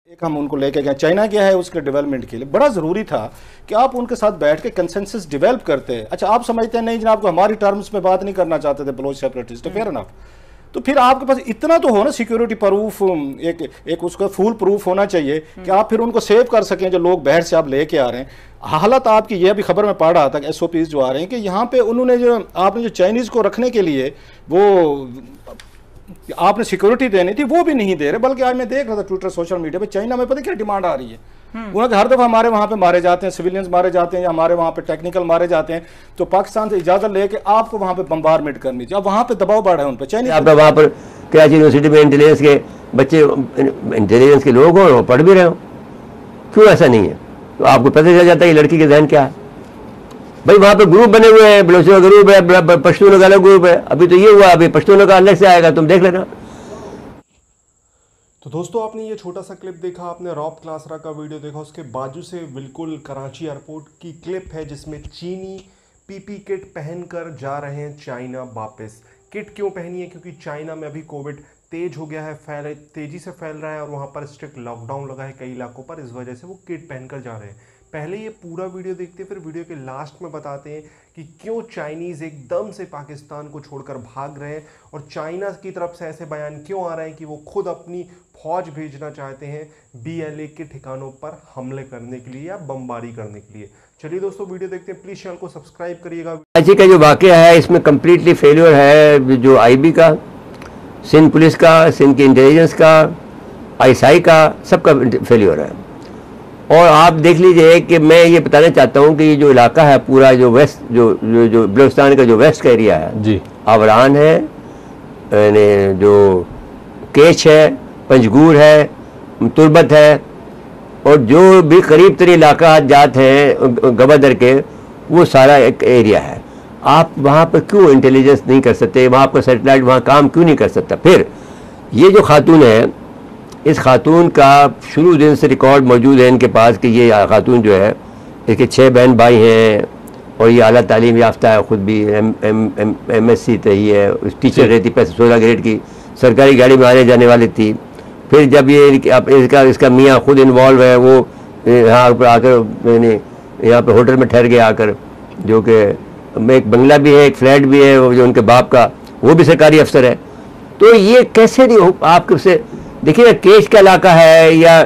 एक हम उनको लेके गए, चाइना क्या है उसके डेवलपमेंट के लिए बड़ा ज़रूरी था कि आप उनके साथ बैठ के कंसेंसस डेवलप करते हैं। अच्छा, आप समझते हैं नहीं जनाब को हमारी टर्म्स में बात नहीं करना चाहते थे बलोच सेपरेटिस्ट, तो फेयर इनफ, तो फिर आपके पास इतना तो हो ना सिक्योरिटी प्रूफ, एक उसका फुल प्रूफ होना चाहिए कि आप फिर उनको सेव कर सकें जो लोग बाहर से आप लेके आ रहे हैं। हालत आपकी यह भी खबर में पढ़ रहा था SOPs जो आ रहे हैं कि यहाँ पे उन्होंने जो आपने जो चाइनीज़ को रखने के लिए वो आपने सिक्योरिटी देनी थी वो भी नहीं दे रहे, बल्कि आज मैं देख रहा था ट्विटर सोशल मीडिया पे चाइना में पता क्या डिमांड आ रही है। उन्होंने हर दफ़ा हमारे वहाँ पे मारे जाते हैं, सिविलियंस मारे जाते हैं या हमारे वहाँ पे टेक्निकल मारे जाते हैं, तो पाकिस्तान से इजाज़त लेके आपको वहाँ पे बम्बारमेंट करनी चाहिए। अब वहाँ पे दबाव बढ़ा है उन पर। चाइनीज वहाँ पर कराची यूनिवर्सिटी में इंटेलिजेंस के बच्चे, इंटेलिजेंस के लोग हों और पढ़ भी रहे हो, क्यों ऐसा नहीं है? तो आपको पता चल जाता है कि लड़की के जहन क्या है। भाई वहाँ पे ग्रुप बने हुए हैं, बलोचों का ग्रुप है, पश्तूनों का अलग ग्रुप है। अभी तो ये हुआ, अभी पश्तूनों का अलग से आएगा, तुम देख लेना। तो दोस्तों आपने ये छोटा सा क्लिप देखा, आपने रॉब क्लासरा का वीडियो देखा, उसके बाजू से बिल्कुल कराची एयरपोर्ट की क्लिप है जिसमें चीनी PP किट पहनकर जा रहे हैं चाइना वापस। किट क्यों पहनी है? क्योंकि चाइना में अभी कोविड तेज हो गया है, तेजी से फैल रहा है और वहाँ पर स्ट्रिक्ट लॉकडाउन लगा है कई इलाकों पर, इस वजह से वो किट पहनकर जा रहे हैं। पहले ये पूरा वीडियो देखते हैं, फिर वीडियो के लास्ट में बताते हैं कि क्यों चाइनीज़ एकदम से पाकिस्तान को छोड़कर भाग रहे हैं और चाइना की तरफ से ऐसे बयान क्यों आ रहे हैं कि वो खुद अपनी फौज भेजना चाहते हैं BLA के ठिकानों पर हमले करने के लिए या बमबारी करने के लिए। चलिए दोस्तों वीडियो देखते हैं, प्लीज़ चैनल को सब्सक्राइब करिएगा। कराची का जो वाक़या है इसमें कम्प्लीटली फेलियर है, जो IB का, सिंध पुलिस का, सिंध की इंटेलिजेंस का, ISI का, सबका फेलियर है। और आप देख लीजिए कि मैं ये बताना चाहता हूँ कि ये जो इलाका है पूरा, जो वेस्ट जो बलूचिस्तान का जो वेस्ट का एरिया है जी, आवरान है, जो केच है, पंजगूर है, तुर्बत है, और जो भी करीब तरी इलाका जात हैं गवादर के, वो सारा एक एरिया है। आप वहाँ पर क्यों इंटेलिजेंस नहीं कर सकते? वहाँ पर सैटेलाइट वहाँ काम क्यों नहीं कर सकता? फिर ये जो खातून है, इस खातून का शुरू दिन से रिकॉर्ड मौजूद है इनके पास कि ये खातून जो है, इसके 6 बहन भाई हैं और ये आला तालीम याफ्ता है, ख़ुद भी MSc रही है, टीचर रहती, 16 ग्रेड की, सरकारी गाड़ी में आने जाने वाली थी। फिर जब ये इसका मियाँ खुद इन्वॉल्व है, वो यहाँ पर आकर मैंने यहाँ पर होटल में ठहर गया आकर, जो कि एक बंगला भी है, एक फ्लैट भी है, जो उनके बाप का, वो भी सरकारी अफसर है। तो ये कैसे नहीं हो? आप से देखिए ना, केश का इलाका है या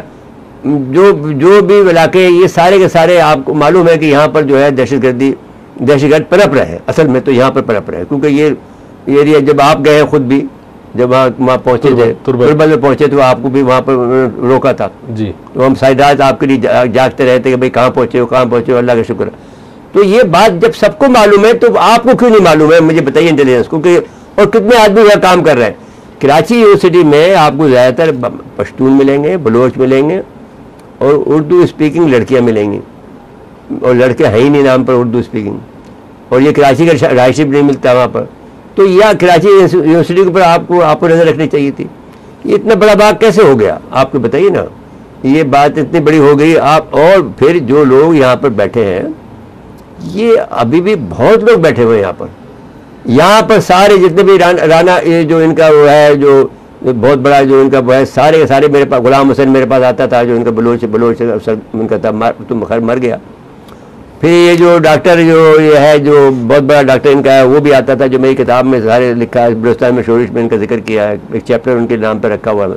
जो भी इलाके, ये सारे के सारे आपको मालूम है कि यहाँ पर जो है दहशतगर्द पनप रहे हैं। असल में तो यहाँ पर पनप रहे हैं, क्योंकि ये एरिया जब आप गए हैं खुद भी, जब वहाँ पहुँचे थे, तुर्बत में पहुँचे, तो आपको भी वहाँ पर रोका था जी। तो हम सारी रात आपके लिए जागते रहते कि भाई कहाँ पहुँचे हो, कहाँ पहुँचे हो, अल्लाह का शुक्र। तो ये बात जब सबको मालूम है तो आपको क्यों नहीं मालूम है? मुझे बताइए इंटेलिजेंस को कि, और कितने आदमी यहाँ काम कर रहे हैं। कराची यूनिवर्सिटी में आपको ज़्यादातर पश्तून मिलेंगे, बलोच मिलेंगे और उर्दू स्पीकिंग लड़कियाँ मिलेंगी, और लड़के हैं ही नहीं नाम पर उर्दू स्पीकिंग, और ये कराची का राइशिप नहीं मिलता वहाँ पर। तो यह कराची यूनिवर्सिटी के ऊपर आपको नज़र रखनी चाहिए थी। ये इतना बड़ा भाग कैसे हो गया आपको बताइए ना? ये बात इतनी बड़ी हो गई आप। और फिर जो लोग यहाँ पर बैठे हैं, ये अभी भी बहुत लोग बैठे हुए हैं यहाँ पर सारे जितने भी राना ये जो इनका वो है, जो बहुत बड़ा जो इनका वो है, सारे के सारे मेरे पास, गुलाम हुसैन मेरे पास आता था, जो इनका बलोच अफसर उनका था, तुम खैर मर गया। फिर ये जो डॉक्टर जो ये है, जो बहुत बड़ा डॉक्टर इनका है, वो भी आता था, जो मेरी किताब में सारे लिखा है, बलूचिस्तान में शोरिश में इनका जिक्र किया है, एक चैप्टर उनके नाम पर रखा हुआ है।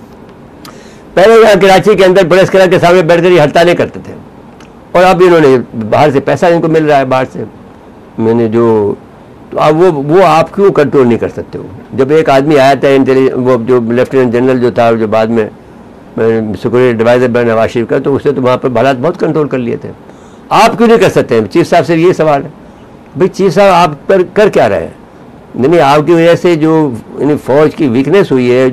पहले यहाँ कराची के अंदर पुलिस कलर के सामने बैठ कर ये हड़तालें करते थे, और अब इन्होंने बाहर से पैसा इनको मिल रहा है बाहर से, मैंने जो, तो अब वो आप क्यों कंट्रोल नहीं कर सकते हो? जब एक आदमी आया था वो जो लेफ्टिनेंट जनरल जो था, जो बाद में सिक्योरिटी एडवाइजर बना नवाज शरीफ का, तो उसने तो वहाँ पर हालात बहुत कंट्रोल कर लिए थे। आप क्यों नहीं कर सकते हैं? चीफ साहब से ये सवाल है भाई, चीफ साहब आप पर कर क्या रहे हैं? नहीं, आपकी वजह से जो फौज की वीकनेस हुई है,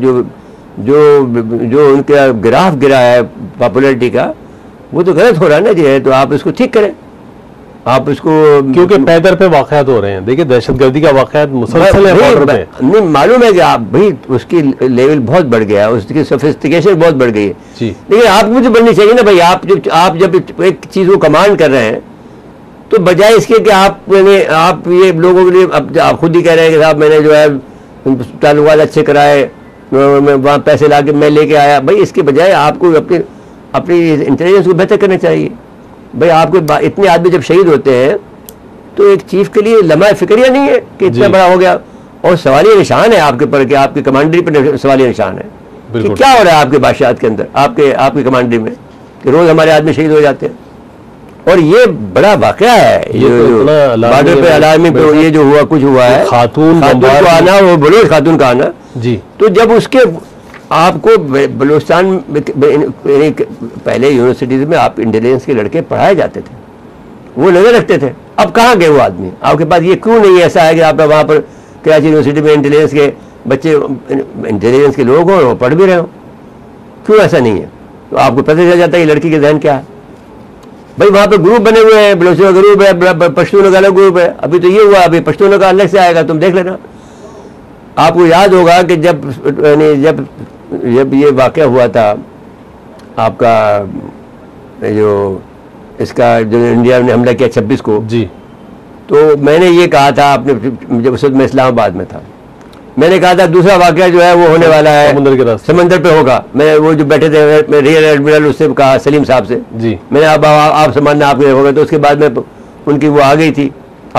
जो उनका ग्राफ गिरा है पॉपुलरिटी का, वो तो गलत हो रहा है ना जी। है तो आप इसको ठीक करें, आप इसको, क्योंकि पैदर पे वाक़यात हो रहे हैं। देखिए दहशतगर्दी का वाक़यात मुसलसल है बॉर्डर पे। नहीं मालूम है कि आप भाई उसकी लेवल बहुत बढ़ गया, उसकी सोफिस्टिकेशन बहुत बढ़ गई है जी। लेकिन आप मुझे बढ़नी चाहिए ना भाई। आप जब एक चीज़ को कमांड कर रहे हैं, तो बजाय इसके कि आप ये लोगों के लिए, अब आप खुद ही कह रहे हैं कि साहब मैंने जो है ताल्लुकात अच्छे कराए, वहाँ पैसे ला के मैं लेके आया। भाई इसके बजाय आपको अपनी अपनी इंटेलिजेंस को बेहतर करना चाहिए। भाई आपके इतने आदमी जब शहीद होते हैं तो एक चीफ के लिए लम्हा फिक्रिया नहीं है कि इतना बड़ा हो गया, और सवालिया निशान है आपके पर कि आपके कमांडरी पर सवालिया निशान है कि क्या हो रहा है आपके बादशाहत के अंदर, आपके कमांडरी में, कि रोज हमारे आदमी शहीद हो जाते हैं। और ये बड़ा वाकया है, ये बॉर्डर पे अलार्मी पे ये जो हुआ कुछ हुआ है, खातून को आना, वो बलूच खातून का आना जी। तो जब उसके आपको बलूचिस्तान पहले यूनिवर्सिटीज में आप इंटेलिजेंस के लड़के पढ़ाए जाते थे, वो नजर रखते थे। अब कहाँ गए वो आदमी? आपके पास ये क्यों नहीं ऐसा है कि आप वहाँ पर कराची यूनिवर्सिटी में इंटेलिजेंस के बच्चे, इंटेलिजेंस के लोग हों और पढ़ भी रहे हो? क्यों ऐसा नहीं है? तो आपको पता चल जाता है कि लड़की के जहन क्या है। भाई वहाँ पे ग्रुप बने हुए हैं, बलोचियों का ग्रुप है, पश्तूनों का अलग ग्रुप है। अभी तो ये हुआ, अभी पश्तूनों का अलग से आएगा, तुम देख लेना। आपको याद होगा कि जब ये वाक़या हुआ था आपका, जो इसका जो इंडिया ने हमला किया 26 को जी, तो मैंने ये कहा था अपने, जब उस वक्त मैं इस्लामाबाद में था, मैंने कहा था दूसरा वाक़या जो है वो होने वाला है समुंदर के रास्ते, समंदर पे होगा। मैं वो जो बैठे थे रियर एडमिरल, उससे कहा सलीम साहब से जी, मैंने आप सम्मान आपके होगा। तो उसके बाद में उनकी वो आ गई थी।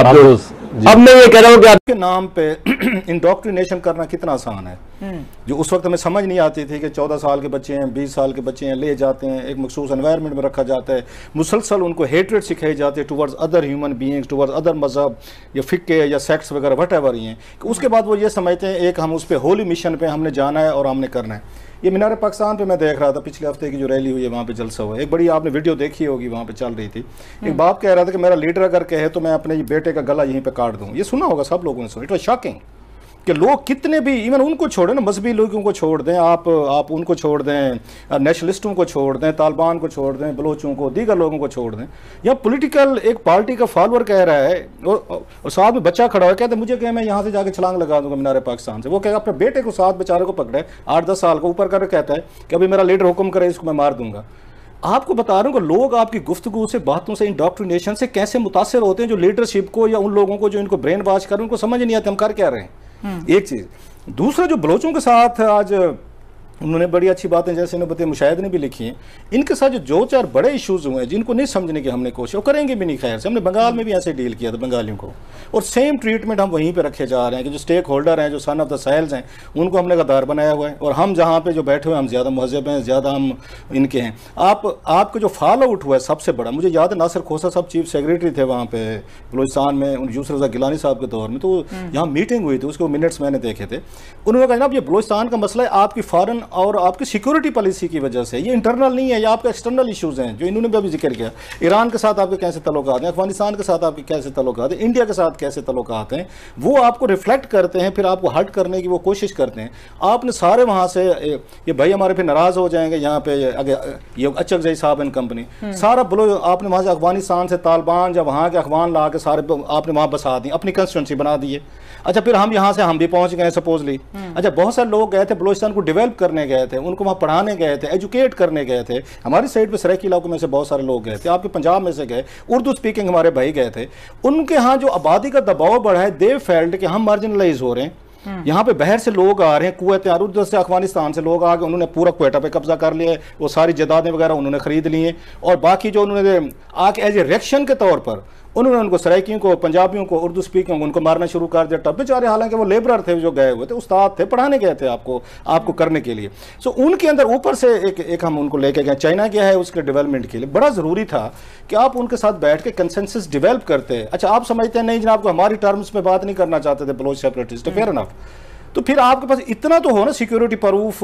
अब मैं ये कह रहा हूँ कि आपके नाम पे इंडोक्ट्रिनेशन करना कितना आसान है। जो उस वक्त हमें समझ नहीं आती थी कि 14 साल के बच्चे हैं, 20 साल के बच्चे हैं, ले जाते हैं, एक मखसूस एनवायरनमेंट में रखा जाता है, मुसलसल उनको हेट्रेड सिखाई जाती है towards other human beings, towards other मजहब या फिक्के या सेक्ट्स वगैरह वट एवर ही हैं। उसके बाद वो ये समझते हैं एक हम उस पर होली मिशन पे हमने जाना है और हमने करना है। ये मीनार पाकिस्तान पे मैं देख रहा था, पिछले हफ्ते की जो रैली हुई है वहाँ पे जलसा हुआ, एक बड़ी आपने वीडियो देखी होगी, वहाँ पे चल रही थी। एक बाप कह रहा था कि मेरा लीडर अगर कहे तो मैं अपने बेटे का गला यहीं पे काट दूँ। ये सुना होगा, सब लोगों ने सुना। इट वाज शॉकिंग कि लोग कितने भी, इवन उनको छोड़ें ना, मजहबी लोगों को छोड़ दें, आप उनको छोड़ दें, नेशनलिस्टों को छोड़ दें, तालिबान को छोड़ दें, बलोचों को, दीगर लोगों को छोड़ दें, या पॉलिटिकल एक पार्टी का फॉलोअर कह रहा है और साथ में बच्चा खड़ा हो कहते मुझे क्या, मैं यहाँ से जाके छलांग लगा दूंगा मीनार पाकिस्तान से। वो कहेगा अपने बेटे को साथ बेचारे को पकड़े 8-10 साल को ऊपर कर कहता है कि अभी मेरा लीडर हुक्म करे इसको मैं मार दूंगा। आपको बता रहा हूँ कि लोग आपकी गुफ्तगू से, बातों से, इंडोक्ट्रिनेशन से कैसे मुतासर होते हैं, जो लीडरशिप को या उन लोगों को जो इनको ब्रेन वॉश कर, उनको समझ नहीं आता हम कर क्या रहे हैं। एक चीज। दूसरा, जो बलोचों के साथ आज उन्होंने बड़ी अच्छी बातें जैसे इन्होंने बताया, मुशाहिद ने भी लिखी हैं, इनके साथ जो 4 बड़े इश्यूज हुए हैं जिनको नहीं समझने की हमने कोशिश, और करेंगे भी नहीं खैर से। हमने बंगाल में भी ऐसे डील किया था बंगालियों को, और सेम ट्रीटमेंट हम वहीं पे रखे जा रहे हैं कि जो स्टेक होल्डर हैं, जो सन ऑफ द साहेल्स हैं, उनको हमने गद्दार बनाया हुआ है। और हम जहाँ पे जो बैठे हुए हम ज़्यादा महजब हैं, ज़्यादा हम इनके हैं। आपका जो फॉल आउट हुआ है सबसे बड़ा, मुझे याद है नासिर खोसा साहब चीफ सेक्रेटरी थे वहाँ पे बलूचिस्तान में, यूसुफ रज़ा गिलानी साहब के दौर में, तो यहाँ मीटिंग हुई थी, उसके मिनट्स मैंने देखे थे। उन्होंने कहा जनाब ये बलूचिस्तान का मसला है आपकी फॉरेन और आपकी सिक्योरिटी पॉलिसी की वजह से, ये इंटरनल नहीं है, ये आपका एक्सटर्नल इश्यूज हैं, जो इन्होंने भी अभी जिक्र किया। ईरान के साथ आपके कैसे तल्लुकात हैं, अफगानिस्तान के साथ आपके कैसे तल्लुकात हैं, इंडिया के साथ कैसे तल्लुकात हैं, वो आपको रिफ्लेक्ट करते हैं, फिर आपको हर्ट करने की वो कोशिश करते हैं। आपने सारे वहाँ से ये भाई हमारे फिर नाराज हो जाएंगे, यहाँ पे ये अचकजई साहब एंड कंपनी सारा बोलो, आपने वहाँ से अफगानिस्तान से तालिबान या वहाँ के अफगान ला के सारे आपने वहाँ बसा दी, अपनी कंस्टिट्यूंसी बना दिए। अच्छा, फिर हम यहाँ से हम भी पहुँच गए सपोजली। अच्छा, बहुत सारे लोग गए थे बलूचिस्तान को डेवलप करने गए थे, उनको वहाँ पढ़ाने गए थे, एजुकेट करने गए थे। हमारी साइड पे सराइकी इलाकों में से बहुत सारे लोग गए थे, आपके पंजाब में से गए, उर्दू स्पीकिंग हमारे भाई गए थे। उनके यहाँ जो आबादी का दबाव बढ़ा है, दे फेल्ट कि हम मार्जिनलाइज हो रहे हैं। यहाँ पे बाहर से लोग आ रहे हैं, कुवैत उधर से अफगानिस्तान से लोग आ गए, उन्होंने पूरा क्वेटा पे कब्जा कर लिया है, वो सारी जदादें वगैरह उन्होंने खरीद ली हैं। और बाकी जो उन्होंने आके एज ए रिएक्शन के तौर पर उन्होंने उनको सराइकियों को, पंजाबियों को, उर्दू स्पीकिंग को उनको मारना शुरू कर दिया। तब बेचारे, हालांकि वो लेबरर थे जो गए हुए थे, उस्ताद थे, पढ़ाने गए थे आपको करने के लिए। सो उनके अंदर ऊपर से एक हम उनको लेके गए। चाइना क्या है उसके डेवलपमेंट के लिए बड़ा ज़रूरी था कि आप उनके साथ बैठ के कंसेंसस डेवलप करते हैं। अच्छा, आप समझते हैं नहीं जनाब को हमारी टर्म्स में बात नहीं करना चाहते थे बलोच सेपरेटिस्ट, फेयर एनफ। तो फिर आपके पास इतना तो हो ना, सिक्योरिटी प्रूफ,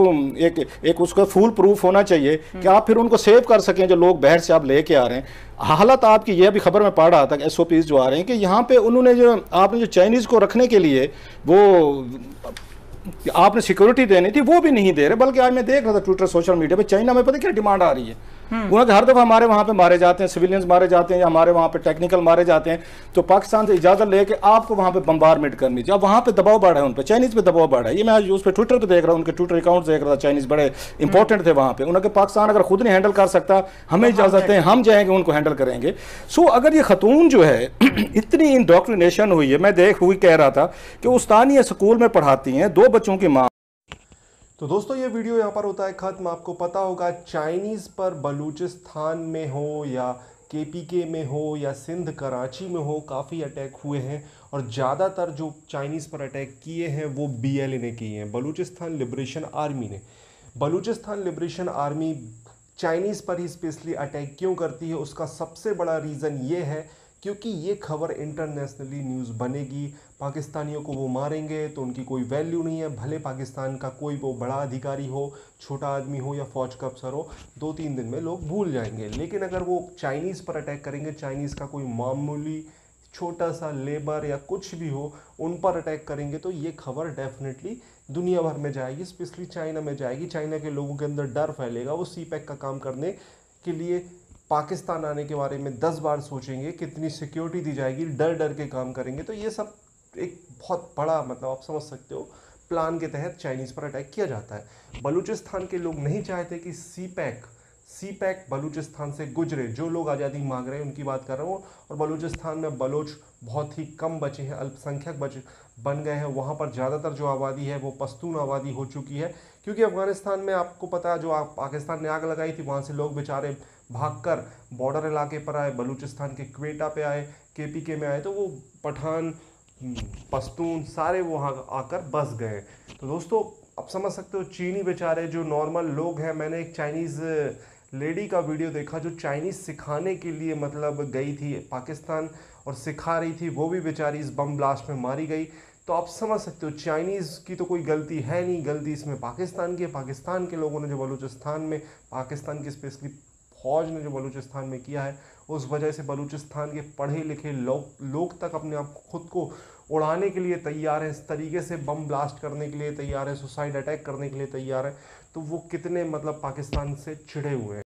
एक उसका फुल प्रूफ होना चाहिए कि आप फिर उनको सेव कर सकें जो लोग बाहर से आप लेके आ रहे हैं। हालत आपकी ये भी खबर में पढ़ रहा था कि SOPs जो आ रहे हैं कि यहाँ पे उन्होंने आपने जो चाइनीज़ को रखने के लिए वो आपने सिक्योरिटी देनी थी, वो भी नहीं दे रहे। बल्कि आज मैं देख रहा था ट्विटर, सोशल मीडिया पे, चाइना में पता क्या डिमांड आ रही है, उन्होंने हर दफ़ा हमारे वहाँ पे मारे जाते हैं, सिविलियंस मारे जाते हैं, या हमारे वहाँ पे टेक्निकल मारे जाते हैं, तो पाकिस्तान से इजाज़त लेके आपको वहाँ पे बम्बारमेंट करनी चाहिए। अब वहाँ पे दबाव बढ़ा है, उन पर चाइनीज़ पे दबाव बढ़ा है। ये मैं आज उस पर ट्विटर पर देख रहा हूँ, उनके ट्विटर अकाउंट देख रहा था, चाइनीज़ बड़े इंपॉर्टेंट थे वहाँ पे। उन्होंने पाकिस्तान अगर खुद नहीं हैंडल कर सकता, हमें इजाज़त है, हम जाएंगे उनको हैंडल करेंगे। सो अगर ये खतून जो है इतनी इंडोक्ट्रिनेशन हुई है, मैं कह रहा था कि उस्तानिया स्कूल में पढ़ाती हैं, 2 बच्चों की माँ तो दोस्तों ये वीडियो यहाँ पर होता है खत्म। आपको पता होगा चाइनीज़ पर बलूचिस्तान में हो या केपीके में हो या सिंध कराची में हो, काफ़ी अटैक हुए हैं और ज़्यादातर जो चाइनीज़ पर अटैक किए हैं वो BLA ने किए हैं, बलूचिस्तान लिबरेशन आर्मी ने। बलूचिस्तान लिबरेशन आर्मी चाइनीज़ पर ही स्पेशली अटैक क्यों करती है, उसका सबसे बड़ा रीज़न ये है क्योंकि ये खबर इंटरनेशनली न्यूज़ बनेगी, पाकिस्तानियों को वो मारेंगे तो उनकी कोई वैल्यू नहीं है, भले पाकिस्तान का कोई वो बड़ा अधिकारी हो, छोटा आदमी हो या फौज का अफसर हो, 2-3 दिन में लोग भूल जाएंगे। लेकिन अगर वो चाइनीज़ पर अटैक करेंगे, चाइनीज़ का कोई मामूली छोटा सा लेबर या कुछ भी हो उन पर अटैक करेंगे, तो ये खबर डेफिनेटली दुनिया भर में जाएगी, स्पेशली चाइना में जाएगी। चाइना के लोगों के अंदर डर फैलेगा, वो CPEC का काम करने के लिए पाकिस्तान आने के बारे में 10 बार सोचेंगे, कितनी सिक्योरिटी दी जाएगी, डर डर के काम करेंगे। तो ये सब एक बहुत बड़ा मतलब आप समझ सकते हो प्लान के तहत चाइनीज़ पर अटैक किया जाता है। बलूचिस्तान के लोग नहीं चाहते कि CPEC बलूचिस्तान से गुजरे। जो लोग आज़ादी मांग रहे हैं उनकी बात कर रहा हूँ, और बलूचिस्तान में बलोच बहुत ही कम बचे हैं, अल्पसंख्यक बन गए हैं। वहाँ पर ज़्यादातर जो आबादी है वो पश्तून आबादी हो चुकी है, क्योंकि अफ़गानिस्तान में आपको पता है जो पाकिस्तान ने आग लगाई थी, वहाँ से लोग बेचारे भागकर बॉर्डर इलाके पर आए, बलूचिस्तान के क्वेटा पे आए, KPK में आए, तो वो पठान पश्तून सारे वहाँ आकर बस गए। तो दोस्तों आप समझ सकते हो चीनी बेचारे जो नॉर्मल लोग हैं। मैंने एक चाइनीज़ लेडी का वीडियो देखा जो चाइनीज़ सिखाने के लिए मतलब गई थी पाकिस्तान और सिखा रही थी, वो भी बेचारी इस बम ब्लास्ट में मारी गई। तो आप समझ सकते हो चाइनीज़ की तो कोई गलती है नहीं, गलती इसमें पाकिस्तान की है। पाकिस्तान के लोगों ने जो बलूचिस्तान में, पाकिस्तान की स्पेशली फौज ने जो बलूचिस्तान में किया है, उस वजह से बलूचिस्तान के पढ़े लिखे लोग तक अपने आप खुद को उड़ाने के लिए तैयार हैं, इस तरीके से बम ब्लास्ट करने के लिए तैयार है, सुसाइड अटैक करने के लिए तैयार है। तो वो कितने मतलब पाकिस्तान से चिढ़े हुए हैं।